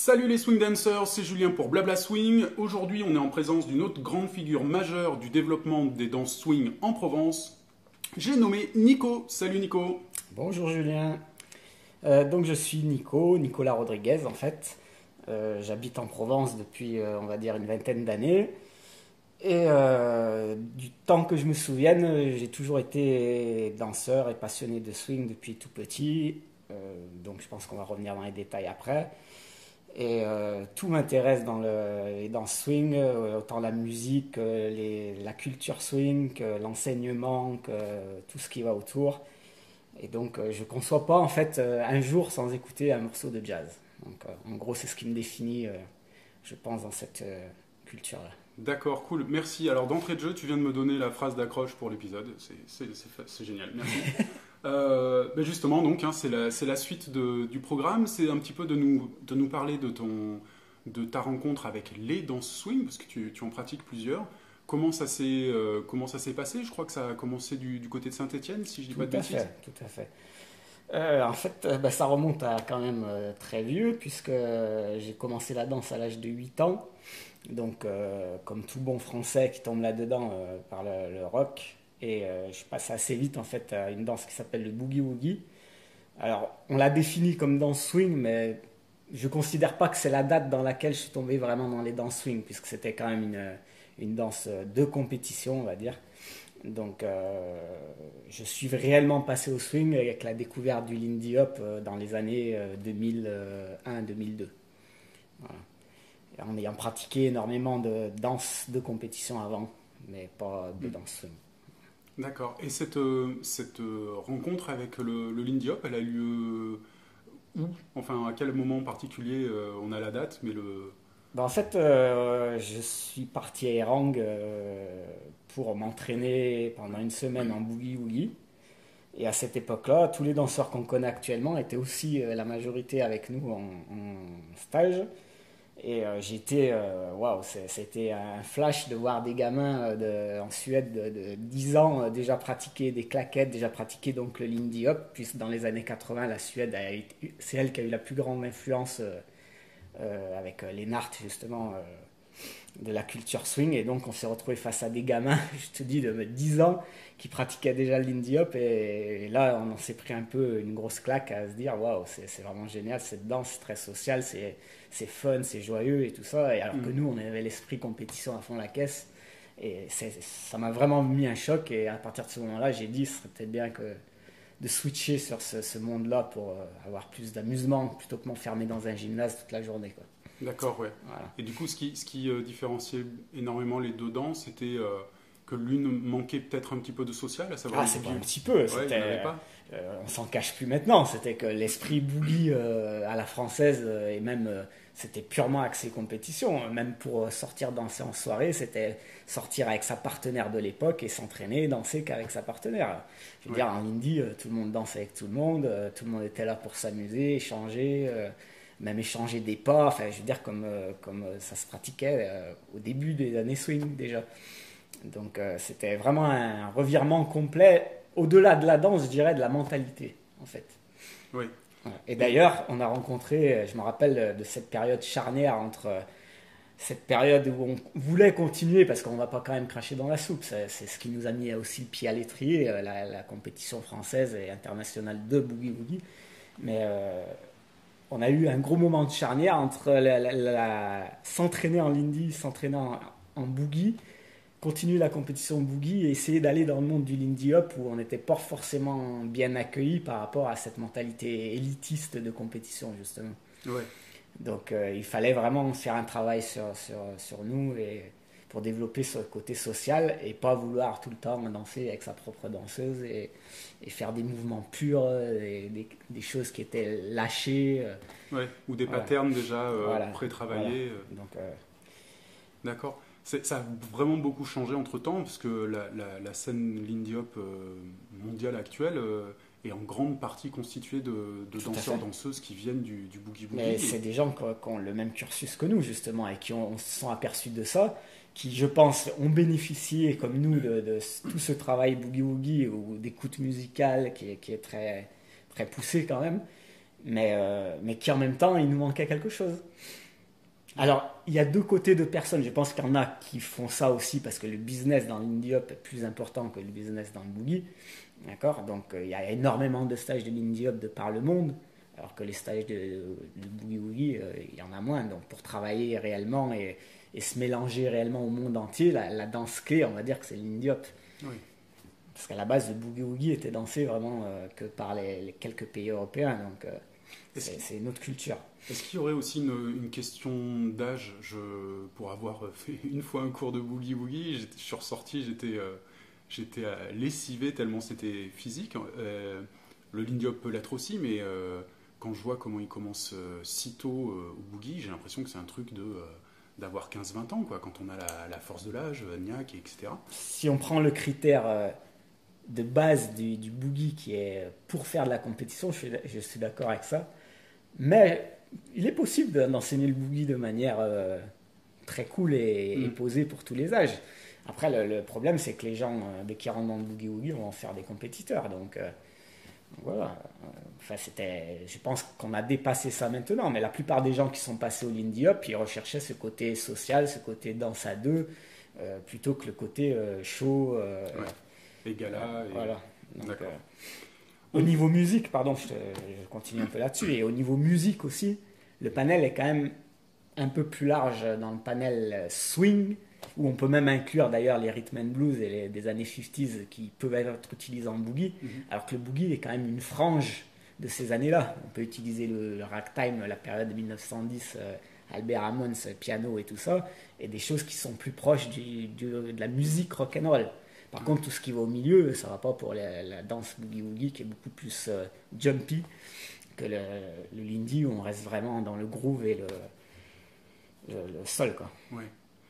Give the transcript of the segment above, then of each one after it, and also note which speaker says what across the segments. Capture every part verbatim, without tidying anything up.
Speaker 1: Salut les swing dancers, c'est Julien pour Blabla Swing. Aujourd'hui, on est en présence d'une autre grande figure majeure du développement des danses swing en Provence. J'ai nommé Nico. Salut Nico.
Speaker 2: Bonjour Julien. Euh, donc je suis Nico, Nicolas Rodriguez en fait. Euh, j'habite en Provence depuis euh, on va dire une vingtaine d'années. Et euh, du temps que je me souvienne, j'ai toujours été danseur et passionné de swing depuis tout petit. Euh, donc je pense qu'on va revenir dans les détails après. Et euh, tout m'intéresse dans le, les danses swing, euh, autant la musique, euh, les, la culture swing, que l'enseignement, que tout ce qui va autour. Et donc euh, je ne conçois pas en fait euh, un jour sans écouter un morceau de jazz. Donc euh, en gros c'est ce qui me définit, euh, je pense, dans cette euh, culture-là.
Speaker 1: D'accord, cool, merci. Alors d'entrée de jeu, tu viens de me donner la phrase d'accroche pour l'épisode. C'est, c'est, c'est, c'est génial, merci. Euh, ben justement, donc, hein, c'est, la, c'est la suite de, du programme. C'est un petit peu de nous, de nous parler de, ton, de ta rencontre avec les danses swing, parce que tu, tu en pratiques plusieurs. Comment ça s'est, euh, comment ça s'est passé? Je crois que ça a commencé du, du côté de Saint-Étienne, si je dis
Speaker 2: Tout
Speaker 1: pas de
Speaker 2: à
Speaker 1: bêtises.
Speaker 2: fait, tout à fait. Euh, en fait, euh, bah, ça remonte à quand même euh, très vieux, puisque euh, j'ai commencé la danse à l'âge de huit ans. Donc, euh, comme tout bon Français qui tombe là-dedans euh, par le, le rock. Et euh, je passe assez vite en fait à une danse qui s'appelle le boogie woogie. Alors, on l'a défini comme danse swing, mais je ne considère pas que c'est la date dans laquelle je suis tombé vraiment dans les danses swing, puisque c'était quand même une, une danse de compétition, on va dire. Donc, euh, je suis réellement passé au swing avec la découverte du Lindy Hop euh, dans les années euh, deux mille un deux mille deux. Voilà. Et en ayant pratiqué énormément de danse de compétition avant, mais pas de
Speaker 1: Mm.
Speaker 2: danse swing.
Speaker 1: D'accord. Et cette, euh, cette euh, rencontre avec le, le Lindy Hop, elle a lieu où? Enfin, à quel moment en particulier? euh, On a la date, mais le...
Speaker 2: Ben, en fait, euh, je suis parti à Erang euh, pour m'entraîner pendant une semaine en boogie woogie. Et à cette époque-là, tous les danseurs qu'on connaît actuellement étaient aussi euh, la majorité avec nous en, en stage. Et euh, j'étais, euh, waouh, c'est- c'était un flash de voir des gamins euh, de- en Suède de, de dix ans euh, déjà pratiquer des claquettes, déjà pratiquer donc le Lindy Hop, puisque dans les années quatre-vingts, la Suède, a été- c'est elle qui a eu la plus grande influence euh, euh, avec euh, les Nart justement euh, de la culture swing. Et donc on s'est retrouvé face à des gamins, je te dis, de dix ans qui pratiquaient déjà le Lindy Hop. Et, et là, on en s'est pris un peu une grosse claque à se dire waouh, c'est c'est vraiment génial cette danse, c'est très social, c'est c'est fun, c'est joyeux et tout ça. Et alors que
Speaker 1: Mm.
Speaker 2: nous, on avait l'esprit compétition à fond la caisse. Et c'est- ça m'a vraiment mis un choc. Et à partir de ce moment-là, j'ai dit, ce serait peut-être bien que de switcher sur ce, ce monde-là pour euh, avoir plus d'amusement plutôt que m'enfermer dans un gymnase toute la journée, quoi.
Speaker 1: D'accord, ouais.
Speaker 2: Voilà.
Speaker 1: Et du coup, ce qui, ce qui euh, différenciait énormément les deux danses, c'était euh, que l'une manquait peut-être un petit peu de social, à savoir
Speaker 2: Ah,
Speaker 1: il
Speaker 2: c'est pas
Speaker 1: y-
Speaker 2: un petit peu.
Speaker 1: Ouais, il n'y en avait
Speaker 2: C'était,
Speaker 1: pas.
Speaker 2: euh, on s'en cache plus maintenant. C'était que l'esprit boogie euh, à la française euh, et même euh, c'était purement axé compétition. Même pour euh, sortir danser en soirée, c'était sortir avec sa partenaire de l'époque et s'entraîner, danser qu'avec sa partenaire. Je veux
Speaker 1: Ouais.
Speaker 2: dire, en indie, euh, tout le monde danse avec tout le monde. euh, tout le monde était là pour s'amuser, échanger, euh, même échanger des pas. Enfin, je veux dire, comme, euh, comme euh, ça se pratiquait euh, au début des années swing déjà. Donc euh, c'était vraiment un revirement complet, au-delà de la danse, je dirais, de la mentalité, en fait.
Speaker 1: Oui.
Speaker 2: Voilà. Et
Speaker 1: Et,
Speaker 2: d'ailleurs, on a rencontré, euh, je me rappelle de cette période charnière entre euh, cette période où on voulait continuer, parce qu'on ne va pas quand même cracher dans la soupe, c'est c'est ce qui nous a mis aussi le pied à l'étrier, euh, la, la compétition française et internationale de Boogie Woogie. Mais euh, on a eu un gros moment de charnière entre la- la- la- s'entraîner en Lindy, s'entraîner en, en Boogie, continuer la compétition boogie et essayer d'aller dans le monde du Lindy Hop où on n'était pas forcément bien accueilli par rapport à cette mentalité élitiste de compétition justement.
Speaker 1: ouais.
Speaker 2: Donc euh, il fallait vraiment faire un travail sur, sur, sur nous et pour développer ce côté social et pas vouloir tout le temps danser avec sa propre danseuse et, et faire des mouvements purs, des, des, des choses qui étaient lâchées. euh,
Speaker 1: Ouais. Ou des
Speaker 2: voilà,
Speaker 1: patterns déjà euh,
Speaker 2: voilà, voilà.
Speaker 1: pré-travaillés. euh.
Speaker 2: Donc euh,
Speaker 1: D'accord. C'est- ça a vraiment beaucoup changé entre-temps, parce que la, la- la scène Lindy Hop euh, mondiale actuelle euh, est en grande partie constituée de, de
Speaker 2: tout à fait.
Speaker 1: danseurs-danseuses qui viennent du, du boogie-boogie.
Speaker 2: Mais c'est des gens qui ont, qui ont le même cursus que nous, justement, et qui ont, se sont aperçus de ça, qui, je pense, ont bénéficié, comme nous, de, de tout ce travail boogie-woogie ou d'écoute musicale qui est, qui est très, très poussé quand même. mais, euh, mais qui en même temps, il nous manquait quelque chose. Alors, il y a deux côtés de personnes. Je pense qu'il y en a qui font ça aussi parce que le business dans l'indie hop est plus important que le business dans le boogie. D'accord? Donc, euh, il y a énormément de stages de l'indie hop de par le monde, alors que les stages de, de boogie woogie, euh, il y en a moins. Donc, pour travailler réellement et, et se mélanger réellement au monde entier, la, la danse clé, on va dire que c'est l'indie hop.
Speaker 1: Oui.
Speaker 2: Parce qu'à la base, le boogie woogie était dansé vraiment euh, que par les, les quelques pays européens. Donc, euh, c'est, c'est une autre culture.
Speaker 1: Est-ce qu'il y aurait aussi une, une question d'âge? Je, pour avoir fait une fois un cours de boogie woogie, je suis ressorti, j'étais, euh, j'étais euh, lessivé tellement c'était physique. Euh, le lindy hop peut l'être aussi, mais euh, quand je vois comment il commence euh, si tôt euh, au boogie, j'ai l'impression que c'est un truc de, euh, d'avoir quinze vingt ans, quoi, quand on a la, la force de l'âge, niaque, et cetera.
Speaker 2: Si on prend le critère euh, de base du, du boogie qui est pour faire de la compétition, je suis, je suis d'accord avec ça. Mais il est possible d'enseigner le boogie de manière euh, très cool et, mm. et posée pour tous les âges. Après, le, le problème, c'est que les gens, euh, dès qu'ils rentrent dans le boogie-woogie, vont en faire des compétiteurs. Donc, euh, voilà. Enfin, c'était, je pense qu'on a dépassé ça maintenant. Mais la plupart des gens qui sont passés au lindy hop, ils recherchaient ce côté social, ce côté danse à deux, euh, plutôt que le côté euh, show. Euh,
Speaker 1: ouais. Et gala.
Speaker 2: Euh,
Speaker 1: et...
Speaker 2: Voilà. Donc,
Speaker 1: D'accord.
Speaker 2: Euh, Au niveau musique, pardon, je, te, je continue un peu là-dessus, et au niveau musique aussi, le panel est quand même un peu plus large dans le panel swing, où on peut même inclure d'ailleurs les rhythm and blues et les, des années cinquante qui peuvent être utilisés en boogie, mm-hmm. alors que le boogie est quand même une frange de ces années-là. On peut utiliser le, le ragtime, la période de mille neuf cent dix, euh, Albert Hammond, piano et tout ça, et des choses qui sont plus proches du, du, de la musique rock'n'roll. Par contre, tout ce qui va au milieu, ça ne va pas pour la, la danse boogie-woogie qui est beaucoup plus euh, jumpy que le, le lindy où on reste vraiment dans le groove et le, le, le sol, quoi.
Speaker 1: Ouais.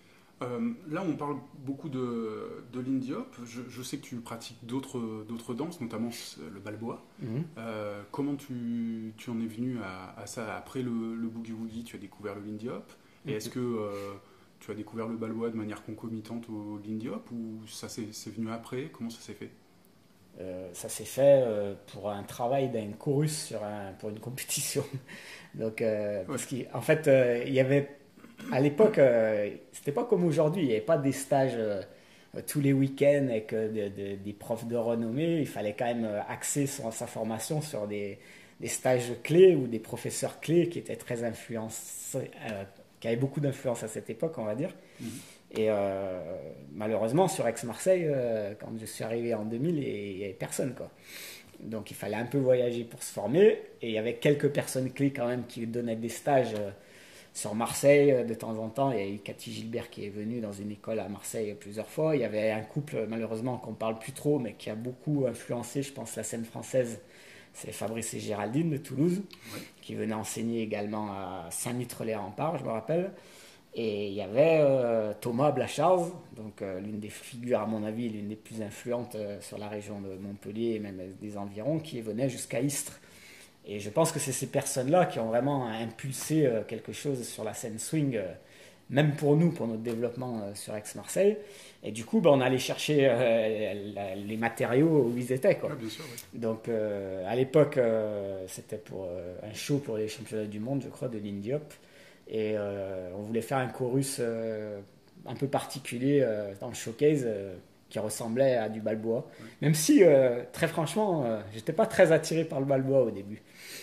Speaker 1: Euh, là, on parle beaucoup de, de lindy hop. Je, je sais que tu pratiques d'autres, d'autres danses, notamment le balboa. Mm-hmm. Euh, comment tu, tu en es venu à, à ça? Après le, le boogie-woogie, tu as découvert le lindy hop. Et mm-hmm. est-ce que... Euh, tu as découvert le balboa de manière concomitante au lindy hop ou ça c'est, c'est venu après? Comment ça s'est fait?
Speaker 2: euh, Ça s'est fait euh, pour un travail d'un chorus sur un, pour une compétition. Donc, euh, ouais. Parce qu'en fait, euh, il y avait à l'époque, euh, c'était pas comme aujourd'hui, il n'y avait pas des stages euh, tous les week-ends avec euh, de, de, des profs de renommée. Il fallait quand même axer son, sa formation sur des, des stages clés ou des professeurs clés qui étaient très influencés. Euh, qui avait beaucoup d'influence à cette époque, on va dire. Mmh. Et euh, malheureusement, sur Aix-Marseille, euh, quand je suis arrivé en deux mille, il n'y avait personne, quoi. Donc il fallait un peu voyager pour se former. Et il y avait quelques personnes clés quand même qui donnaient des stages euh, sur Marseille euh, de temps en temps. Il y a eu Cathy Gilbert qui est venue dans une école à Marseille plusieurs fois. Il y avait un couple, malheureusement, qu'on ne parle plus trop, mais qui a beaucoup influencé, je pense, la scène française. C'est Fabrice et Géraldine de Toulouse, ouais. qui venaient enseigner également à Saint-Mitre-les-Remparts, je me rappelle. Et il y avait euh, Thomas Blanchard, donc euh, l'une des figures, à mon avis, l'une des plus influentes euh, sur la région de Montpellier et même des environs, qui venait jusqu'à Istres. Et je pense que c'est ces personnes-là qui ont vraiment impulsé euh, quelque chose sur la scène swing, euh, même pour nous, pour notre développement euh, sur Aix-Marseille. Et du coup, ben, on allait chercher euh, la, les matériaux où ils étaient, quoi.
Speaker 1: Ah, bien sûr, oui.
Speaker 2: Donc, euh, à l'époque, euh, c'était pour euh, un show pour les championnats du monde, je crois, de lindy hop. Et euh, on voulait faire un chorus euh, un peu particulier euh, dans le showcase euh, qui ressemblait à du balboa. Oui. Même si, euh, très franchement, euh, j'étais pas très attiré par le balboa au début.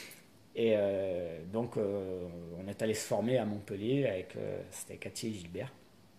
Speaker 2: Et euh, donc, euh, on est allé se former à Montpellier avec euh, c'était Cathy et Gilbert.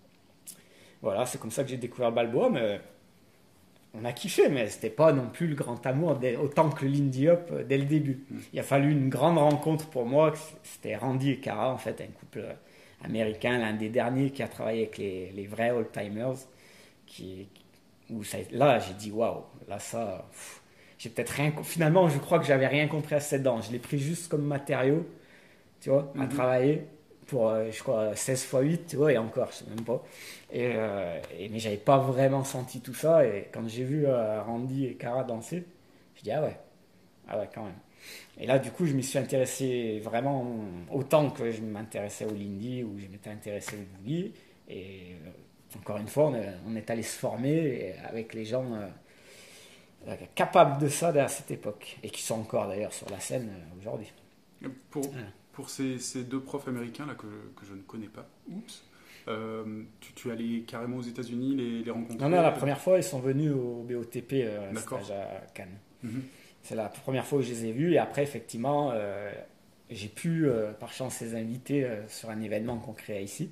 Speaker 2: Voilà, c'est comme ça que j'ai découvert le balboa, mais on a kiffé, mais c'était pas non plus le grand amour dès, autant que le lindy hop dès le début. Mm. Il a fallu une grande rencontre pour moi, c'était Randy et Cara, en fait, un couple américain, l'un des derniers qui a travaillé avec les, les vrais old-timers, qui, où ça, là j'ai dit waouh, là ça, pff, j'ai peut-être rien, finalement je crois que j'avais rien compris à cette danse, je l'ai pris juste comme matériau, tu vois, mm-hmm. à travailler. Pour, euh, je crois, seize fois huit, tu vois, et encore, je sais même pas. Et, euh, et, mais j'avais pas vraiment senti tout ça. Et quand j'ai vu euh, Randy et Cara danser, je dis, ah ouais, ah ouais, quand même. Et là, du coup, je m'y suis intéressé vraiment autant que je m'intéressais au lindy ou je m'étais intéressé au boogie. Et euh, encore une fois, on est, on est allé se former avec les gens euh, capables de ça à cette époque et qui sont encore d'ailleurs sur la scène euh, aujourd'hui.
Speaker 1: Pour,
Speaker 2: Voilà.
Speaker 1: pour ces, ces deux profs américains là que, que je ne connais pas, oups, euh, tu, tu es allé carrément aux États-Unis les, les rencontrer?
Speaker 2: Non, non, la première fois, ils sont venus au B O T P euh,
Speaker 1: D'accord.
Speaker 2: stage à Cannes.
Speaker 1: Mhm.
Speaker 2: C'est la première fois où je les ai vus. Et après, effectivement, euh, j'ai pu, euh, par chance, les inviter euh, sur un événement qu'on créait ici.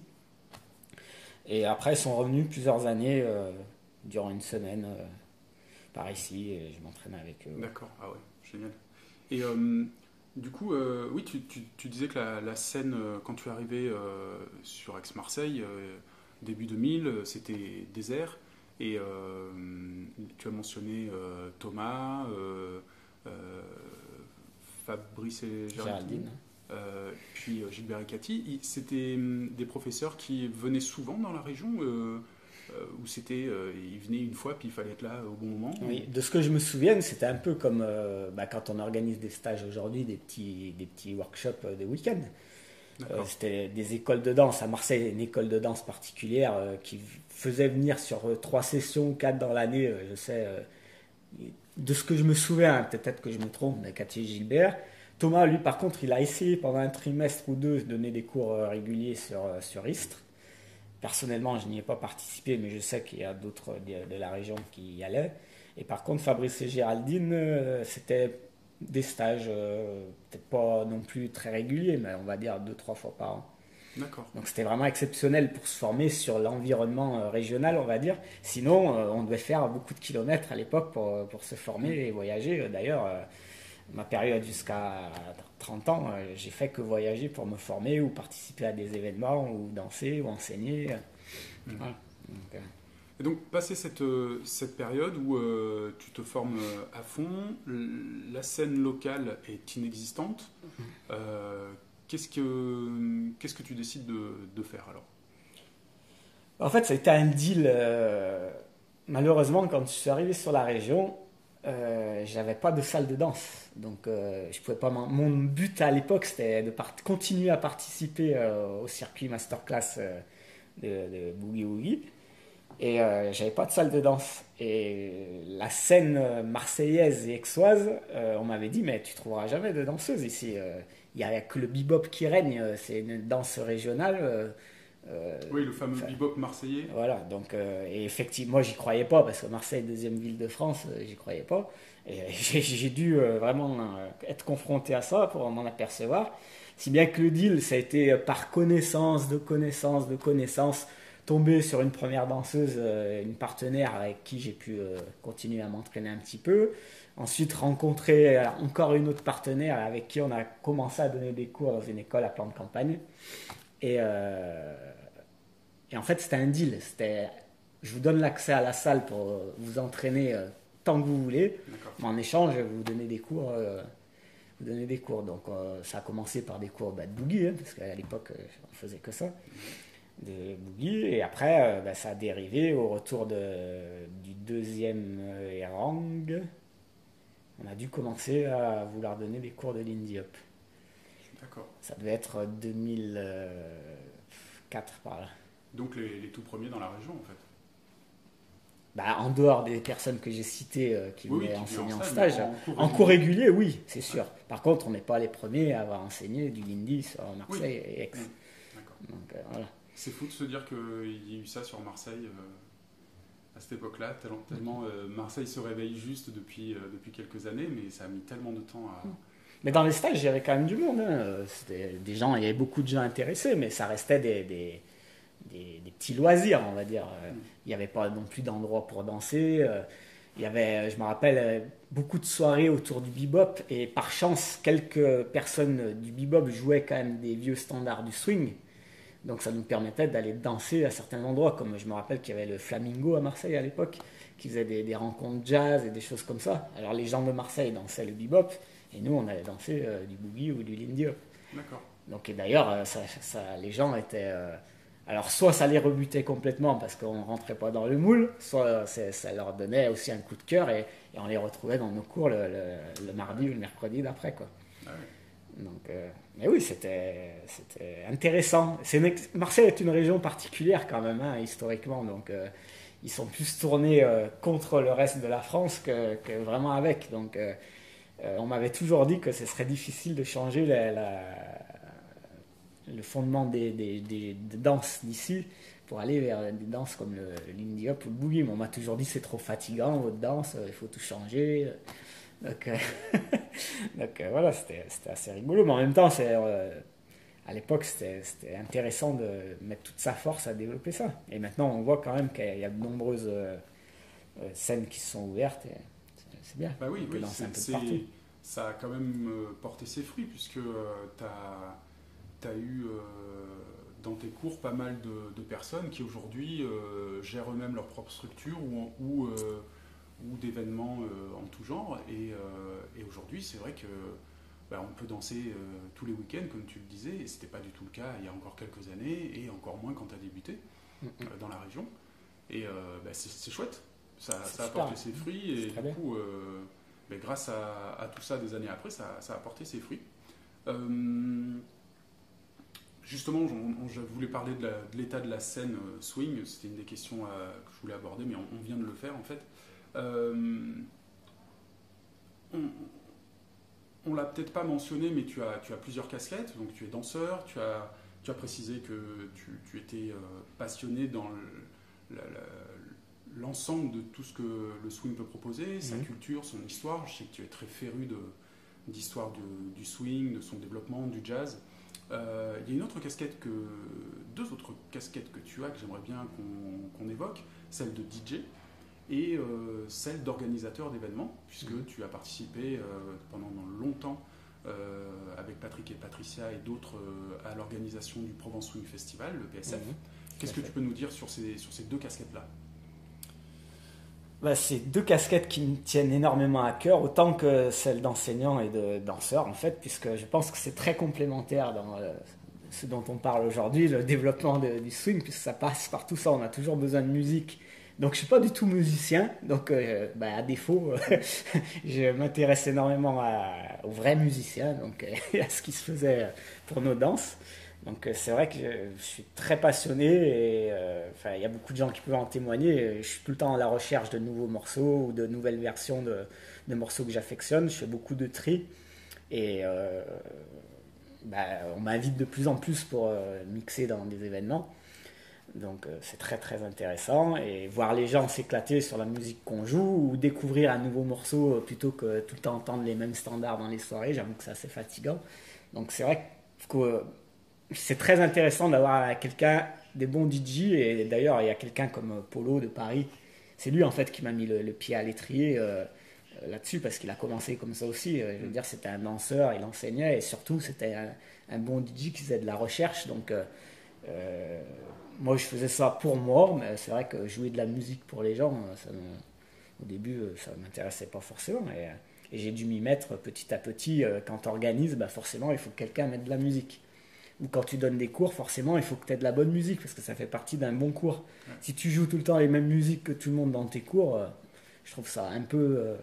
Speaker 2: Et après, ils sont revenus plusieurs années, euh, durant une semaine, euh, par ici. Et je m'entraînais avec eux.
Speaker 1: D'accord, ah ouais, génial. Et euh, du coup, euh, oui, tu, tu- tu disais que la, la scène, euh, quand tu es arrivé euh, sur Aix-Marseille, euh, début deux mille, euh, c'était désert. Et euh, tu as mentionné euh, Thomas, euh, euh, Fabrice et Géraldine,
Speaker 2: Géraldine.
Speaker 1: euh, puis euh, Gilbert et Cathy. Ils- C'était hum, des professeurs qui venaient souvent dans la région euh, euh, ou c'était, euh, ils venaient une fois puis il fallait être là au bon moment?
Speaker 2: Oui, de ce que je me souviens, c'était un peu comme euh, bah, quand on organise des stages aujourd'hui, des petits, des petits workshops euh, de week-end. Euh,
Speaker 1: D'accord.
Speaker 2: c'était des écoles de danse. À Marseille, une école de danse particulière euh, qui faisait venir sur euh, trois sessions, quatre dans l'année, euh, je sais, euh, de ce que je me souviens, hein, peut-être que je me trompe, de Cathy et Gilbert. Thomas, lui, par contre, il a essayé pendant un trimestre ou deux de donner des cours euh, réguliers sur, euh, sur Istres. Personnellement, je n'y ai pas participé, mais je sais qu'il y a d'autres de, de la région qui y allaient. Et par contre, Fabrice et Géraldine, euh, c'était des stages, euh, peut-être pas non plus très réguliers, mais on va dire deux, trois fois par an.
Speaker 1: D'accord.
Speaker 2: Donc c'était vraiment exceptionnel pour se former sur l'environnement euh, régional, on va dire. Sinon, euh, on devait faire beaucoup de kilomètres à l'époque pour, pour se former et voyager. D'ailleurs, euh, ma période jusqu'à trente ans, euh, j'ai fait que voyager pour me former ou participer à des événements ou danser ou enseigner.
Speaker 1: Mhm.
Speaker 2: Voilà. Donc, euh,
Speaker 1: Et donc, passé cette, euh, cette période où euh, tu te formes euh, à fond, l- la scène locale est inexistante, euh, qu'est-ce que, qu'est-ce que tu décides de, de faire alors?
Speaker 2: En fait, ça a été un deal. euh, Malheureusement, quand je suis arrivé sur la région, euh, j'avais pas de salle de danse. Donc, euh, je pouvais pas. m'en- Mon but à l'époque, c'était de part- continuer à participer euh, au circuit masterclass euh, de, de Boogie Woogie. Et euh, j'avais pas de salle de danse. Et la scène euh, marseillaise et aixoise, euh, on m'avait dit, mais tu trouveras jamais de danseuse ici. Euh, Il n'y a que le bebop qui règne. euh, C'est une danse régionale. euh, euh,
Speaker 1: Oui, le fameux
Speaker 2: enfin,
Speaker 1: bebop marseillais.
Speaker 2: voilà, donc, euh, et effectivement, moi, j'y croyais pas, parce que Marseille, deuxième ville de France, euh, j'y croyais pas. Et euh, j'ai j'ai dû euh, vraiment euh, être confronté à ça pour m'en apercevoir. Si bien que le deal, ça a été euh, par connaissance, de connaissance, de connaissance, tomber sur une première danseuse, euh, une partenaire avec qui j'ai pu euh, continuer à m'entraîner un petit peu. Ensuite, rencontrer euh, encore une autre partenaire avec qui on a commencé à donner des cours dans une école à plan de campagne. Et, euh, et en fait, c'était un deal. C'était, je vous donne l'accès à la salle pour euh, vous entraîner euh, tant que vous voulez.
Speaker 1: D'accord.
Speaker 2: Mais en échange, je vais vous donner des cours. euh, vous donner des cours. Donc, euh, ça a commencé par des cours bah, de boogie, hein, parce qu'à l'époque, euh, on faisait que ça, de boogie. Et après, euh, bah, ça a dérivé au retour de, du deuxième euh, Erang. On a dû commencer à vouloir donner des cours de Lindy Hop.
Speaker 1: D'accord.
Speaker 2: Ça devait être deux mille quatre par là.
Speaker 1: Donc les, les tout premiers dans la région en fait.
Speaker 2: Bah, en dehors des personnes que j'ai citées euh, qui
Speaker 1: Oui,
Speaker 2: venaient
Speaker 1: oui, qui
Speaker 2: enseigner en
Speaker 1: enseignent,
Speaker 2: stage,
Speaker 1: mais en cours
Speaker 2: en cours
Speaker 1: régulier.
Speaker 2: régulier, oui, c'est sûr. Par contre, on n'est pas les premiers à avoir enseigné du Lindy sur Marseille et Aix.
Speaker 1: Mm. D'accord.
Speaker 2: Donc, euh, voilà.
Speaker 1: C'est fou de se dire qu'il y a eu ça sur Marseille euh, à cette époque-là, tellement, tellement, euh, Marseille se réveille juste depuis, euh, depuis quelques années, mais ça a mis tellement de temps à...
Speaker 2: Mais dans les stages, il y avait quand même du monde. hein. C'était des gens, il y avait beaucoup de gens intéressés, mais ça restait des, des, des- des petits loisirs, on va dire. Euh,
Speaker 1: Mm.
Speaker 2: Il n'y avait pas non plus d'endroit pour danser. euh, Il y avait, je me rappelle, euh, beaucoup de soirées autour du bebop, et par chance, quelques personnes du bebop jouaient quand même des vieux standards du swing. Donc ça nous permettait d'aller danser à certains endroits, comme je me rappelle qu'il y avait le Flamingo à Marseille à l'époque, qui faisait des, des rencontres jazz et des choses comme ça. Alors les gens de Marseille dansaient le bebop, et nous on allait danser euh, du boogie ou du lindy hop.
Speaker 1: D'accord.
Speaker 2: Donc et d'ailleurs, euh, ça, ça- les gens étaient... euh, alors soit ça les rebutait complètement parce qu'on ne rentrait pas dans le moule, soit euh, c'est- ça leur donnait aussi un coup de cœur, et, et on les retrouvait dans nos cours le, le- le mardi ou le mercredi d'après, quoi.
Speaker 1: Ah ouais.
Speaker 2: Donc, euh, mais oui, c'était, c'était intéressant. C'est une ex- Marseille est une région particulière quand même, hein, historiquement. Donc, euh, ils sont plus tournés euh, contre le reste de la France que, que vraiment avec. Donc, euh, euh, on m'avait toujours dit que ce serait difficile de changer la, la, le fondement des, des, des, des danses d'ici pour aller vers des danses comme le, l'indie hop ou le boogie. Mais on m'a toujours dit c'est trop fatigant votre danse, il faut tout changer. Donc, euh, donc euh, voilà, c'était, c'était assez rigolo. Mais en même temps, c'est, euh, à l'époque, c'était, c'était intéressant de mettre toute sa force à développer ça. Et maintenant, on voit quand même qu'il y a de nombreuses euh, euh, scènes qui se sont ouvertes. Et c'est, c'est bien.
Speaker 1: Bah oui,
Speaker 2: on peut
Speaker 1: oui,
Speaker 2: lancer un peu
Speaker 1: c'est,
Speaker 2: de partout.
Speaker 1: ça a quand même euh, porté ses fruits, puisque euh, tu as eu euh, dans tes cours pas mal de, de personnes qui aujourd'hui euh, gèrent eux-mêmes leur propre structure ou, ou, euh, ou d'événements euh, en tout genre. Et, euh, et aujourd'hui, c'est vrai que bah, on peut danser euh, tous les week-ends, comme tu le disais, et c'était pas du tout le cas il y a encore quelques années, et encore moins quand tu as débuté euh, dans la région. Et euh, bah, c'est, c'est chouette, ça, ça a porté ses fruits, et du coup, euh, bah, grâce à, à tout ça des années après, ça, ça a porté ses fruits. Euh, justement, on, on, je voulais parler de, la, de l'état de la scène euh, swing, c'était une des questions euh, que je voulais aborder, mais on, on vient de le faire en fait. Euh, on, on l'a peut-être pas mentionné, mais tu as, tu as plusieurs casquettes, donc tu es danseur, tu as, tu as précisé que tu, tu étais euh, passionné dans le, la, la, l'ensemble de tout ce que le swing peut proposer, sa mmh. culture, son histoire. Je sais que tu es très féru de, d'histoire de, du swing, de son développement, du jazz. Euh, il y a une autre casquette, que, deux autres casquettes que tu as que j'aimerais bien qu'on, qu'on évoque, celle de D J et euh, celle d'organisateur d'événements, puisque mmh. tu as participé euh, pendant longtemps euh, avec Patrick et Patricia et d'autres euh, à l'organisation du Provence Swing Festival, le P S F. Mmh. Qu'est-ce que tu peux nous dire sur ces, sur ces deux casquettes-là ?
Speaker 2: Bah, c'est deux casquettes qui me tiennent énormément à cœur, autant que celle d'enseignant et de danseur, en fait, puisque je pense que c'est très complémentaire dans euh, ce dont on parle aujourd'hui, le développement de, du swing, puisque ça passe par tout ça, on a toujours besoin de musique. Donc je ne suis pas du tout musicien, donc euh, bah, à défaut, euh, je m'intéresse énormément à, aux vrais musiciens, donc euh, à ce qui se faisait pour nos danses. Donc euh, c'est vrai que je, je suis très passionné et euh, il y a beaucoup de gens qui peuvent en témoigner. Je suis tout le temps à la recherche de nouveaux morceaux ou de nouvelles versions de, de morceaux que j'affectionne. Je fais beaucoup de tri et euh, bah, on m'invite de plus en plus pour euh, mixer dans des événements. Donc euh, c'est très très intéressant et voir les gens s'éclater sur la musique qu'on joue ou découvrir un nouveau morceau plutôt que tout le temps entendre les mêmes standards dans les soirées, j'avoue que c'est assez fatigant. Donc c'est vrai que euh, c'est très intéressant d'avoir quelqu'un, des bons D J, et d'ailleurs il y a quelqu'un comme Polo de Paris, c'est lui en fait qui m'a mis le, le pied à l'étrier euh, là-dessus parce qu'il a commencé comme ça aussi. Je veux dire, c'était un danseur, il enseignait et surtout c'était un, un bon D J qui faisait de la recherche. Donc euh, euh, moi je faisais ça pour moi, mais c'est vrai que jouer de la musique pour les gens, ça me, au début ça ne m'intéressait pas forcément. Et, et j'ai dû m'y mettre petit à petit. Quand tu organises, bah forcément il faut que quelqu'un mette de la musique. Ou quand tu donnes des cours, forcément il faut que tu aies de la bonne musique parce que ça fait partie d'un bon cours. Ouais. Si tu joues tout le temps les mêmes musiques que tout le monde dans tes cours, euh, je trouve ça un peu euh,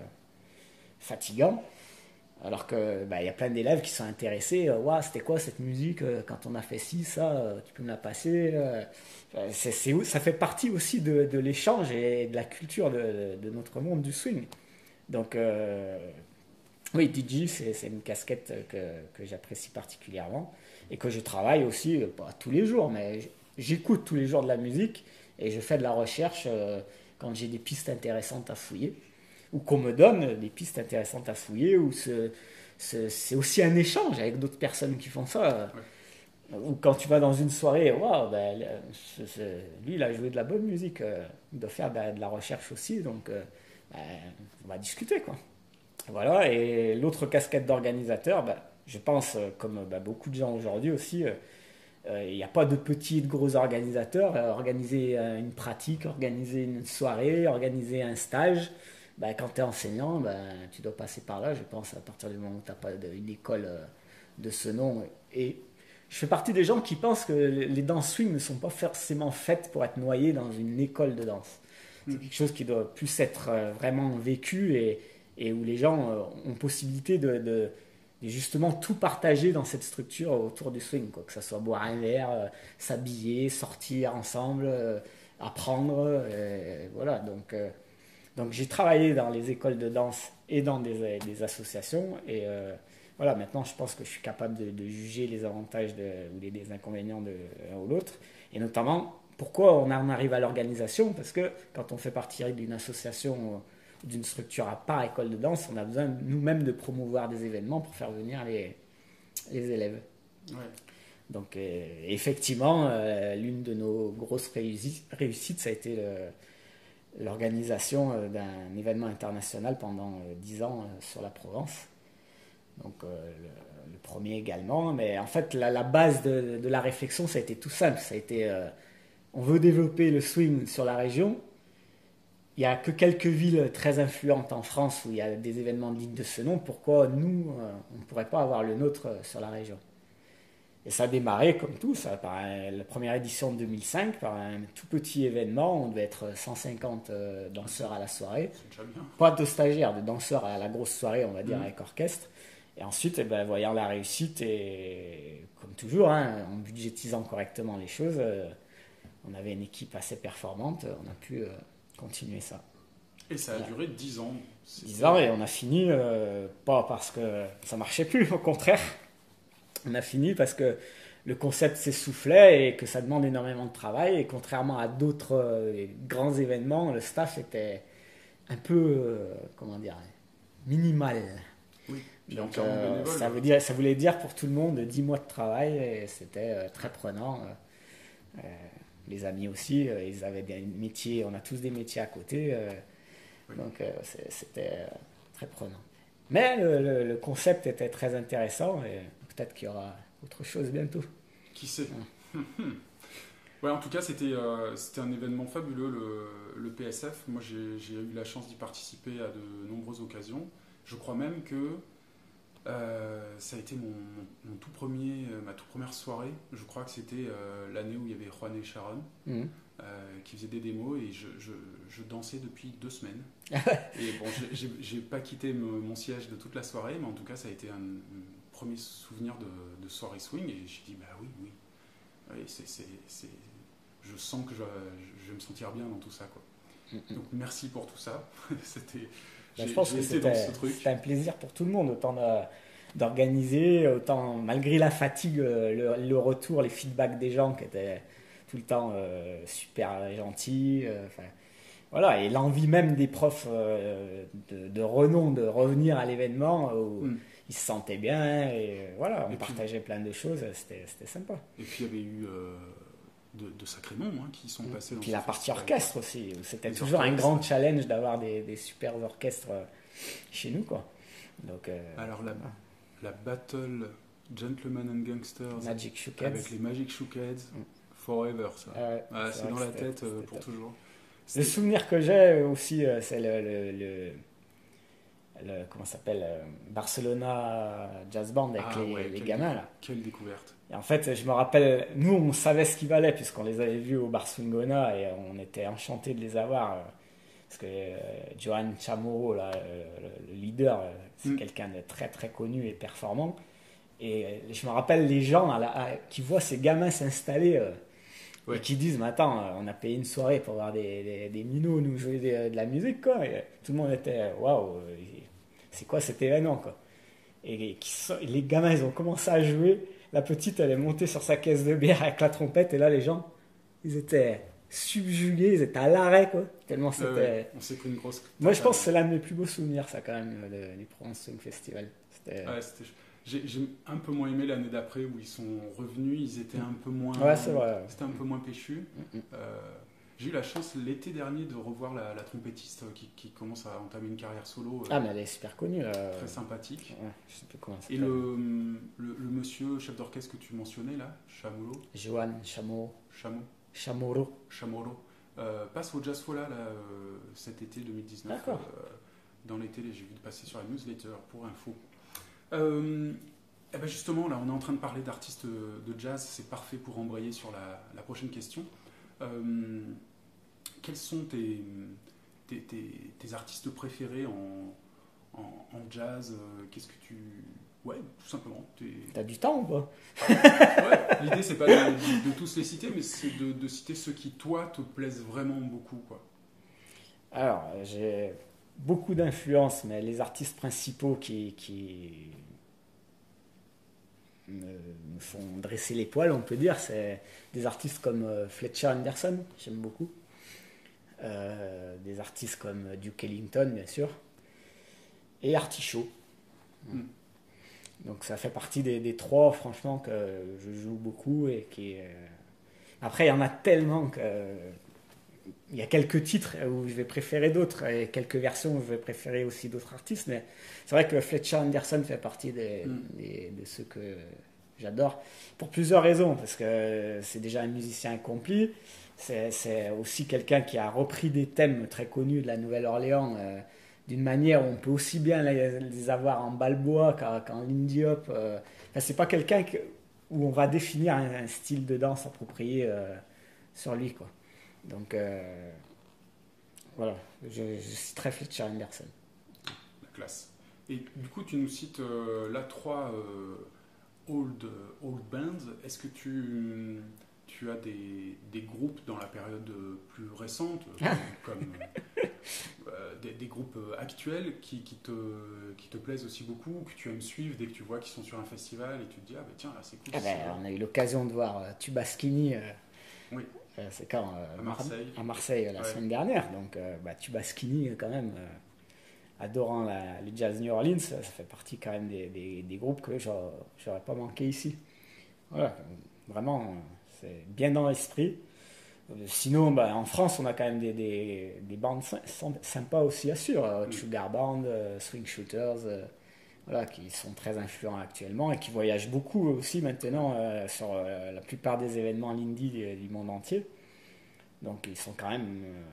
Speaker 2: fatigant. Alors qu'il bah, y a plein d'élèves qui sont intéressés. Euh, wow, c'était quoi cette musique euh, quand on a fait ci, ça, euh, tu peux me la passer euh, c'est, c'est, Ça fait partie aussi de, de l'échange et de la culture de, de notre monde du swing. Donc euh, oui, D J, c'est, c'est une casquette que, que j'apprécie particulièrement et que je travaille aussi, pas tous les jours, mais j'écoute tous les jours de la musique et je fais de la recherche euh, quand j'ai des pistes intéressantes à fouiller ou qu'on me donne des pistes intéressantes à fouiller, ou ce, ce, c'est aussi un échange avec d'autres personnes qui font ça. Ouais. Ou quand tu vas dans une soirée, wow, ben, ce, ce, lui il a joué de la bonne musique, euh, il doit faire de, de la recherche aussi, donc euh, ben, on va discuter quoi. Voilà, et l'autre casquette d'organisateur, ben, je pense, comme ben, beaucoup de gens aujourd'hui aussi, il euh, n'y a pas de petits et de gros organisateurs. Euh, organiser euh, une pratique, organiser une soirée, organiser un stage, ben, quand tu es enseignant, ben, tu dois passer par là, je pense, à partir du moment où tu n'as pas de, une école euh, de ce nom. Et je fais partie des gens qui pensent que les danses swing ne sont pas forcément faites pour être noyées dans une école de danse. C'est quelque chose qui doit plus être euh, vraiment vécu et et où les gens euh, ont possibilité de, de, de justement tout partager dans cette structure autour du swing, quoi. Que ça soit boire un verre, euh, s'habiller, sortir ensemble, euh, apprendre, euh, voilà. Donc euh, Donc j'ai travaillé dans les écoles de danse et dans des, des associations. Et euh, voilà, maintenant je pense que je suis capable de, de juger les avantages de, ou les, les inconvénients de l'un ou l'autre. Et notamment, pourquoi on en arrive à l'organisation? Parce que quand on fait partie d'une association ou d'une structure à part école de danse, on a besoin nous-mêmes de promouvoir des événements pour faire venir les, les élèves.
Speaker 1: Ouais.
Speaker 2: Donc euh, effectivement, euh, l'une de nos grosses réussi- réussites, ça a été le, l'organisation euh, d'un événement international pendant euh, dix ans euh, sur la Provence. Donc euh, le, le premier également. Mais en fait, la, la base de, de la réflexion, ça a été tout simple. Ça a été, euh, on veut développer le swing sur la région. Il n'y a que quelques villes très influentes en France où il y a des événements dignes de ce nom. Pourquoi nous, euh, on ne pourrait pas avoir le nôtre euh, sur la région? Et ça a démarré comme tout, ça, par un- la première édition de deux mille cinq, par un tout petit événement. On devait être cent cinquante euh, danseurs à la soirée.
Speaker 1: C'est déjà bien.
Speaker 2: Pas de stagiaires, de danseurs à la grosse soirée, on va dire,
Speaker 1: Mmh.
Speaker 2: avec orchestre. Et ensuite, eh ben, voyant la réussite, et comme toujours, hein, en budgétisant correctement les choses, euh, on avait une équipe assez performante, on a pu euh, continuer ça.
Speaker 1: Et ça a
Speaker 2: Voilà.
Speaker 1: duré dix ans. C'est-
Speaker 2: dix ans, et on a fini, euh, pas parce que ça marchait plus, au contraire. On a fini parce que le concept s'essoufflait et que ça demande énormément de travail. Et contrairement à d'autres euh, grands événements, le staff était un peu, euh, comment dire, minimal.
Speaker 1: Oui. Puis
Speaker 2: Donc
Speaker 1: entièrement
Speaker 2: euh,
Speaker 1: bénévole.
Speaker 2: ça, veut dire, ça voulait dire pour tout le monde dix mois de travail et c'était euh, très prenant. Euh, euh, les amis aussi, euh, ils avaient des métiers, on a tous des métiers à côté. euh,
Speaker 1: Oui.
Speaker 2: Donc euh, c'est- c'était euh, très prenant. Mais le, le- le concept était très intéressant et peut-être qu'il y aura autre chose bientôt.
Speaker 1: Qui sait? Ouais, en tout cas, c'était euh, c'était un événement fabuleux, le, le P S F. Moi, j'ai j'ai eu la chance d'y participer à de nombreuses occasions. Je crois même que euh, ça a été mon, mon- mon tout premier, euh, ma toute première soirée. Je crois que c'était euh, l'année où il y avait Juan et Sharon
Speaker 2: Mhm.
Speaker 1: euh, qui faisaient des démos et je, je- je dansais depuis deux semaines. Et bon, j'ai- j'ai j'ai pas quitté me- mon siège de toute la soirée, mais en tout cas, ça a été un, un premier souvenir de, de soirée swing et j'ai dit, bah oui, oui. Oui, c'est, c'est, c'est- je sens que je, je vais me sentir bien dans tout ça, quoi.
Speaker 2: Mhm.
Speaker 1: Donc merci pour tout ça. C'était,
Speaker 2: Ben,
Speaker 1: j'ai,
Speaker 2: je pense
Speaker 1: j'ai
Speaker 2: que
Speaker 1: été dans
Speaker 2: c'était
Speaker 1: ce truc.
Speaker 2: c'était un plaisir pour tout le monde, autant de- d'organiser, autant malgré la fatigue, euh, le, le retour, les feedbacks des gens qui étaient tout le temps euh, super gentils. euh, enfin, voilà, et l'envie même des profs euh, de, de renom de revenir à l'événement où
Speaker 1: Mm.
Speaker 2: ils se sentaient bien et euh, voilà, on
Speaker 1: Et puis-
Speaker 2: partageait plein de choses, c'était c'était sympa.
Speaker 1: Et puis il y avait eu euh, de, de sacrés noms hein, qui sont passés
Speaker 2: Et
Speaker 1: dans
Speaker 2: puis
Speaker 1: ce
Speaker 2: la partie
Speaker 1: festival.
Speaker 2: orchestre aussi, où c'était
Speaker 1: Les
Speaker 2: toujours un
Speaker 1: orchestres.
Speaker 2: grand challenge d'avoir des, des super orchestres euh, chez nous, quoi. Donc, euh,
Speaker 1: Alors la, la battle Gentlemen and Gangsters
Speaker 2: Magic Shookheads.
Speaker 1: avec les Magic Shookheads,
Speaker 2: Mm.
Speaker 1: forever ça.
Speaker 2: Ah ouais,
Speaker 1: Ah,
Speaker 2: c'est
Speaker 1: c'est
Speaker 2: vrai
Speaker 1: dans
Speaker 2: que
Speaker 1: la
Speaker 2: c'était-
Speaker 1: tête euh,
Speaker 2: c'était
Speaker 1: pour
Speaker 2: top.
Speaker 1: toujours.
Speaker 2: Le
Speaker 1: C'était-
Speaker 2: souvenir que j'ai aussi, euh, c'est le, le, le- le- comment ça s'appelle, euh, Barcelona Jazz Band avec
Speaker 1: Ah
Speaker 2: les,
Speaker 1: ouais,
Speaker 2: les
Speaker 1: quelle
Speaker 2: gamins
Speaker 1: décou-
Speaker 2: là.
Speaker 1: Quelle découverte.
Speaker 2: Et en fait, je me rappelle, nous on savait ce qu'ils valaient puisqu'on les avait vus au Bar Swingona et on était enchantés de les avoir. euh, Parce que euh, Johan Chamorro, là, euh, le, le leader, euh, c'est
Speaker 1: Mm.
Speaker 2: quelqu'un de très très connu et performant. Et euh, je me rappelle les gens à la- à- qui voient ces gamins s'installer euh,
Speaker 1: Ouais.
Speaker 2: et qui disent, mais attends, euh, on a payé une soirée pour voir des, des, des minots nous jouer des- de la musique, quoi. Et, euh, tout le monde était, waouh, euh, c'est quoi cet événement, quoi. Et, et qui sont- et les gamins, ils ont commencé à jouer. La petite, elle est montée sur sa caisse de bière avec la trompette, et là, les gens, ils étaient subjugués, ils étaient à l'arrêt, quoi. Tellement c'était.
Speaker 1: Ouais, ouais, on s'est pris une grosse.
Speaker 2: Moi, je pense que c'est l'un de mes plus beaux souvenirs, ça, quand même, le- du Provence Swing Festival. C'était.
Speaker 1: Ouais, c'était- J'ai j'ai un peu moins aimé l'année d'après où ils sont revenus, ils étaient un peu moins.
Speaker 2: Ouais, c'est vrai.
Speaker 1: C'était un peu moins péchu.
Speaker 2: Mm, mm.
Speaker 1: Euh, j'ai eu la chance l'été dernier de revoir la, la trompettiste qui, qui commence à entamer une carrière solo euh,
Speaker 2: Ah, mais elle est super connue. là.
Speaker 1: très sympathique.
Speaker 2: Ouais, je sais plus comment ça
Speaker 1: Et
Speaker 2: s'appelle.
Speaker 1: le, le, le monsieur chef d'orchestre que tu mentionnais là, Chamolo,
Speaker 2: Johan Chamorro.
Speaker 1: Chamo,
Speaker 2: Chamorro.
Speaker 1: Chamorro, euh, passe au Jazz Fola là, euh, cet été deux mille dix-neuf.
Speaker 2: D'accord.
Speaker 1: euh, dans les télés, j'ai vu passer sur la newsletter pour info. Euh, eh ben justement, là, on est en train de parler d'artistes de jazz, c'est parfait pour embrayer sur la, la prochaine question. Euh, quels sont tes, tes, tes- tes artistes préférés en, en, en jazz? euh, Qu'est-ce que tu... Ouais, tout simplement. t'es-
Speaker 2: T'as du temps ou pas?
Speaker 1: Ouais, l'idée, c'est pas de, de tous les citer, mais c'est de, de citer ceux qui, toi, te plaisent vraiment beaucoup, quoi.
Speaker 2: Alors, j'ai beaucoup d'influences, mais les artistes principaux qui, qui me, me font dresser les poils, on peut dire, c'est des artistes comme euh, Fletcher Henderson, j'aime beaucoup. Euh, des artistes comme Duke Ellington, bien sûr. Et Artichaut.
Speaker 1: Mm.
Speaker 2: Donc ça fait partie des, des trois, franchement, que je joue beaucoup. Et qui, euh... Après, il y en a tellement que... Il y a quelques titres où je vais préférer d'autres et quelques versions où je vais préférer aussi d'autres artistes. Mais c'est vrai que Fletcher Henderson fait partie des,
Speaker 1: Mm.
Speaker 2: des, de ceux que j'adore. Pour plusieurs raisons. Parce que c'est déjà un musicien accompli. C'est, c'est aussi quelqu'un qui a repris des thèmes très connus de la Nouvelle-Orléans euh, d'une manière où on peut aussi bien les, les avoir en Balboa qu'en, qu'en Lindy Hop. Euh. Enfin, c'est pas quelqu'un que, où on va définir un, un style de danse approprié euh, sur lui, quoi. Donc euh, voilà, je, je citerai Fletcher Henderson.
Speaker 1: La classe. Et du coup, tu nous cites euh, là trois euh, old, old bands. Est-ce que tu, tu as des, des groupes dans la période plus récente, comme, comme euh, des, des groupes actuels qui, qui, te, qui te plaisent aussi beaucoup, que tu aimes suivre dès que tu vois qu'ils sont sur un festival et tu te dis, ah ben tiens, là c'est cool.
Speaker 2: Ah ben, on a eu l'occasion de voir euh, Tubaskini. Euh,
Speaker 1: oui.
Speaker 2: Euh, c'est quand euh,
Speaker 1: à Marseille,
Speaker 2: à Marseille la ouais. semaine dernière. Donc, euh, bah, Tubaskini, quand même, euh, adorant la, le jazz New Orleans, ça fait partie quand même des, des, des groupes que j'aurais pas manqué ici. Voilà, vraiment, c'est bien dans l'esprit. Euh, sinon, bah, en France, on a quand même des, des, des bandes sympas aussi à suivre. Mm. Sugar Band, euh, Swing Shooters. Euh, Voilà, qui sont très influents actuellement et qui voyagent beaucoup aussi maintenant euh, sur euh, la plupart des événements Lindy du, du monde entier. Donc ils sont quand même euh,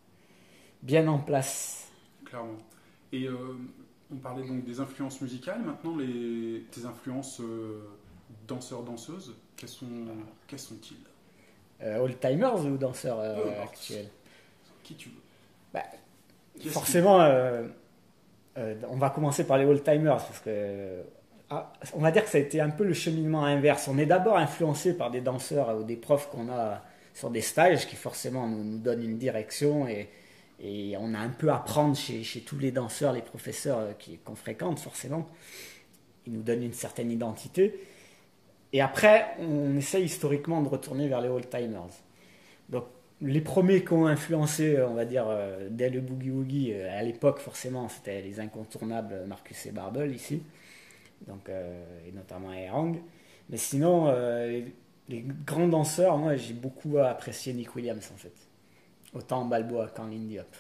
Speaker 2: bien en place.
Speaker 1: Clairement. Et euh, on parlait donc des influences musicales. Maintenant, les, tes influences euh, danseurs-danseuses, quelles, sont, quelles sont-ils
Speaker 2: euh, Old-timers ou danseurs euh,
Speaker 1: euh,
Speaker 2: actuels?
Speaker 1: Qui tu veux
Speaker 2: bah, Forcément... Euh, Euh, on va commencer par les old-timers parce que ah, on va dire que ça a été un peu le cheminement inverse. On est d'abord influencé par des danseurs ou des profs qu'on a sur des stages qui forcément nous, nous donnent une direction et, et on a un peu à apprendre chez, chez tous les danseurs, les professeurs qui, qu'on fréquente forcément. Ils nous donnent une certaine identité. Et après, on essaye historiquement de retourner vers les old-timers. Donc, les premiers qui ont influencé, on va dire, euh, dès le boogie-woogie, euh, à l'époque, forcément, c'était les incontournables Marcus et Barble, ici, donc, euh, et notamment Erang. Mais sinon, euh, les, les grands danseurs, moi, j'ai beaucoup apprécié Nick Williams, en fait. Autant en Balboa qu'en Lindy Hop.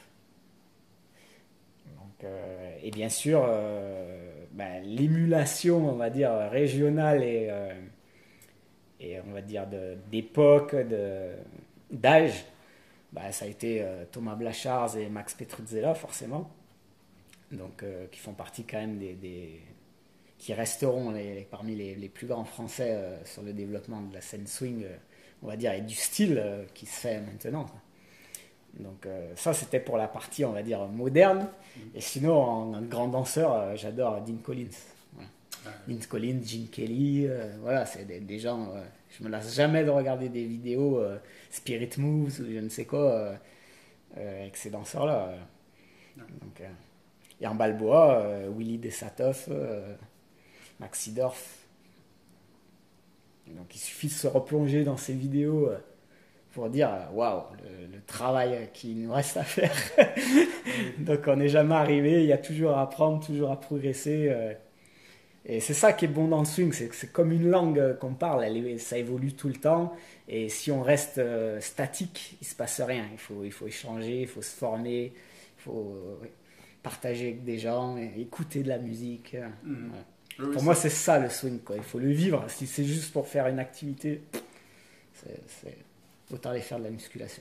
Speaker 2: Donc, euh, et bien sûr, euh, ben, l'émulation, on va dire, régionale et, euh, et on va dire, de, d'époque, de, d'âge, bah, ça a été euh, Thomas Blanchard et Max Petruzzella, forcément. Donc, euh, qui font partie quand même des... des qui resteront les, les, parmi les, les plus grands français euh, sur le développement de la scène swing, euh, on va dire, et du style euh, qui se fait maintenant. Donc, euh, ça, c'était pour la partie, on va dire, moderne. Et sinon, en, en grand danseur, euh, j'adore Dean Collins. Voilà. Dean Collins, Gene Kelly, euh, voilà, c'est des, des gens... Euh, je me lasse jamais de regarder des vidéos euh, Spirit Moves ou je ne sais quoi euh, euh, avec ces danseurs-là. Euh. Donc, euh, et en Balboa, euh, Willy Desatoff, euh, Maxi Dorf. Donc il suffit de se replonger dans ces vidéos euh, pour dire waouh, wow, le, le travail qu'il nous reste à faire. Donc on n'est jamais arrivé, il y a toujours à apprendre, toujours à progresser. Euh, Et c'est ça qui est bon dans le swing, c'est que c'est comme une langue qu'on parle, elle, ça évolue tout le temps. Et si on reste euh, statique, il ne se passe rien. Il faut, il faut échanger, il faut se former, il faut euh, partager avec des gens, écouter de la musique. Mmh. Voilà. Oui, pour moi, c'est ça le swing, quoi. Il faut le vivre. Si c'est juste pour faire une activité, c'est, c'est... autant aller faire de la musculation.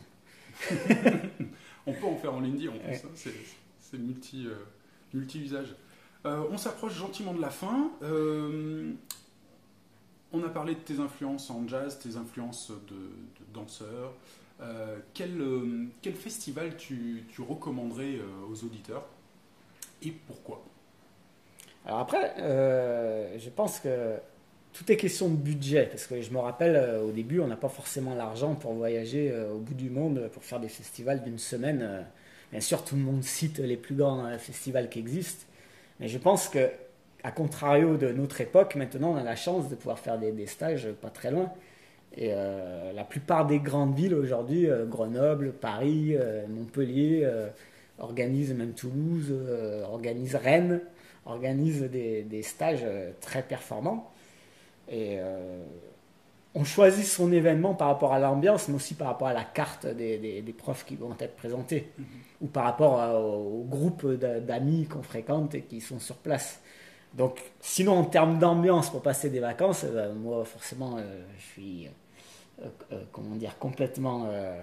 Speaker 1: On peut en faire en Lindy en plus, ouais. Hein. c'est, c'est multi, euh, multi-usage. Euh, on s'approche gentiment de la fin. Euh, on a parlé de tes influences en jazz, tes influences de, de danseur. Euh, quel, euh, quel festival tu, tu recommanderais euh, aux auditeurs et pourquoi?
Speaker 2: Alors après, euh, je pense que tout est question de budget, parce que je me rappelle euh, au début, on n'a pas forcément l'argent pour voyager euh, au bout du monde, pour faire des festivals d'une semaine. Euh, Bien sûr, tout le monde cite les plus grands euh, festivals qui existent, mais je pense que, à contrario de notre époque, maintenant on a la chance de pouvoir faire des, des stages pas très loin. Et euh, la plupart des grandes villes aujourd'hui, euh, Grenoble, Paris, euh, Montpellier, euh, organisent même Toulouse, euh, organisent Rennes, organisent des, des stages euh, très performants. Et euh, on choisit son événement par rapport à l'ambiance, mais aussi par rapport à la carte des, des, des profs qui vont être présentés,
Speaker 1: Mhm.
Speaker 2: ou par rapport à- au, au groupe d'a- d'amis qu'on fréquente et qui sont sur place. Donc, sinon, en termes d'ambiance pour passer des vacances, euh, moi, forcément, euh, je suis, euh, euh, comment dire, complètement euh,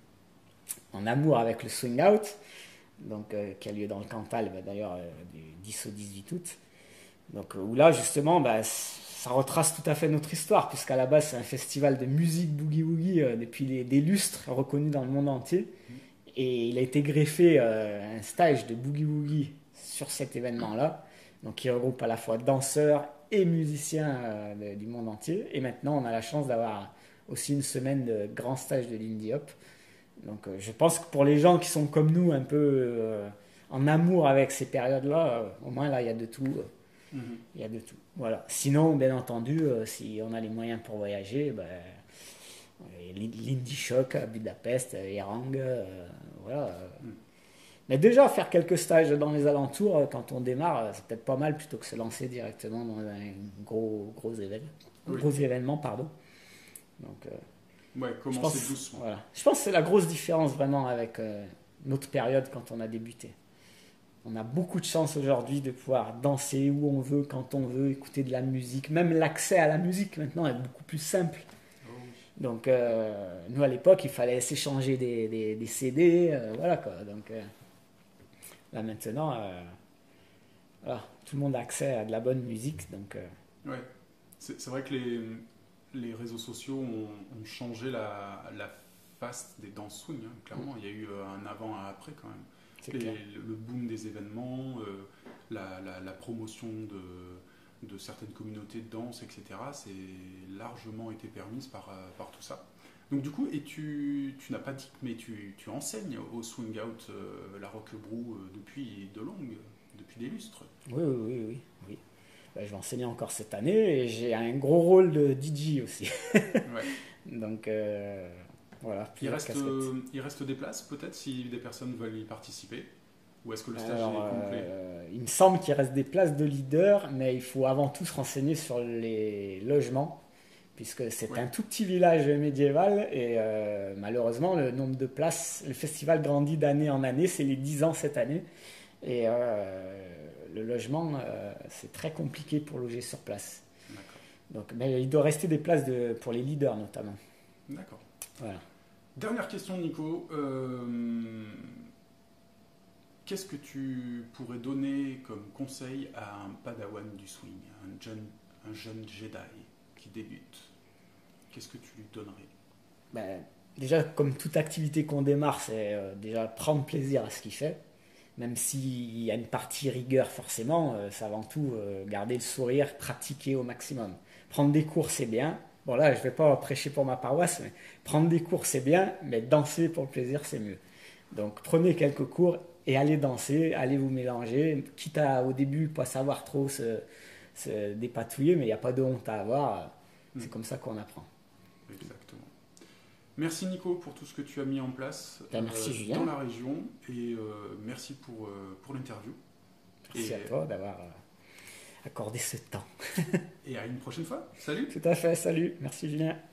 Speaker 2: en amour avec le Swing Out, donc, euh, qui a lieu dans le Cantal, bah, d'ailleurs, euh, du dix au dix-huit août. Donc, euh, où là, justement, bah, ça retrace tout à fait notre histoire, puisqu'à la base, c'est un festival de musique boogie-woogie euh, depuis les, des lustres, reconnu dans le monde entier. Et il a été greffé euh, un stage de boogie-woogie sur cet événement-là. Donc, il regroupe à la fois danseurs et musiciens euh, de- du monde entier. Et maintenant, on a la chance d'avoir aussi une semaine de grands stages de Lindy Hop. Donc, euh, je pense que pour les gens qui sont comme nous, un peu euh, en amour avec ces périodes-là, euh, au moins là, il y a de tout. euh,
Speaker 1: Mhm.
Speaker 2: il y a de tout. Voilà. Sinon, bien entendu, euh, si on a les moyens pour voyager, ben, euh, Lindy Shock à Budapest, euh, Erang, euh, voilà. euh.
Speaker 1: Mhm.
Speaker 2: Mais déjà, faire quelques stages dans les alentours, euh, quand on démarre, euh, c'est peut-être pas mal plutôt que se lancer directement dans un gros, gros événement.
Speaker 1: Oui.
Speaker 2: Gros événement, pardon. Donc, euh,
Speaker 1: Ouais,
Speaker 2: je
Speaker 1: commencer
Speaker 2: pense,
Speaker 1: doucement.
Speaker 2: voilà. Je pense que c'est la grosse différence vraiment avec euh, notre période quand on a débuté. On a beaucoup de chance aujourd'hui de pouvoir danser où on veut, quand on veut, écouter de la musique. Même l'accès à la musique maintenant est beaucoup plus simple.
Speaker 1: Oh oui.
Speaker 2: Donc, euh, nous à l'époque, il fallait s'échanger des, des, des C D, euh, voilà quoi. Donc, euh, là maintenant, euh, voilà, tout le monde a accès à de la bonne musique. Donc, euh,
Speaker 1: Ouais. C'est c'est vrai que les, les réseaux sociaux ont, ont changé la, la face des danses swing, hein, clairement. Il y a eu euh, un avant, un après quand même.
Speaker 2: c'est
Speaker 1: Les-
Speaker 2: clair.
Speaker 1: le boom des événements, euh, la, la- la promotion de, de certaines communautés de danse, et cetera, c'est largement été permise par, euh, par tout ça. Donc du coup, et tu, tu n'as pas dit, mais tu, tu enseignes au Swing Out euh, la Rock Brew euh, depuis de longues, depuis des lustres.
Speaker 2: Oui, oui, oui, oui. oui. Ben, je vais enseigner encore cette année et j'ai un gros rôle de D J aussi.
Speaker 1: Ouais.
Speaker 2: Donc, euh, voilà,
Speaker 1: Il
Speaker 2: plusieurs
Speaker 1: reste,
Speaker 2: casquettes.
Speaker 1: euh, il reste des places peut-être si des personnes veulent y participer. Ou est-ce que le stage
Speaker 2: Alors,
Speaker 1: est complet?
Speaker 2: euh, il me semble qu'il reste des places de leader, mais il faut avant tout se renseigner sur les logements, puisque c'est
Speaker 1: Ouais.
Speaker 2: un tout petit village médiéval et euh, malheureusement, le nombre de places, le festival grandit d'année en année, c'est les dix ans cette année, et euh, le logement, euh, c'est très compliqué pour loger sur place.
Speaker 1: D'accord.
Speaker 2: Donc, mais il doit rester des places de, pour les leaders notamment.
Speaker 1: D'accord.
Speaker 2: Voilà.
Speaker 1: Dernière question, Nico. Euh, Qu'est-ce que tu pourrais donner comme conseil à un padawan du swing, un jeune, un jeune Jedi qui débute? Qu'est-ce que tu lui donnerais?
Speaker 2: Ben, déjà, comme toute activité qu'on démarre, c'est euh, déjà prendre plaisir à ce qu'il fait. Même s'il y a une partie rigueur forcément, euh, c'est avant tout euh, garder le sourire, pratiquer au maximum. Prendre des cours, c'est bien. Bon là, je ne vais pas prêcher pour ma paroisse, mais prendre des cours, c'est bien, mais danser pour le plaisir, c'est mieux. Donc prenez quelques cours et allez danser, allez vous mélanger, quitte à au début pas savoir trop se, se dépatouiller, mais il n'y a pas de honte à avoir. C'est
Speaker 1: Mm.
Speaker 2: comme ça qu'on apprend.
Speaker 1: Exactement. Merci Nico pour tout ce que tu as mis en place
Speaker 2: Ben, merci, Julien.
Speaker 1: dans la région et euh, merci pour, euh, pour l'interview.
Speaker 2: Merci
Speaker 1: Et-
Speaker 2: à toi d'avoir euh, accordé ce temps.
Speaker 1: Et à une prochaine fois. Salut!
Speaker 2: Tout à fait, salut, merci Julien.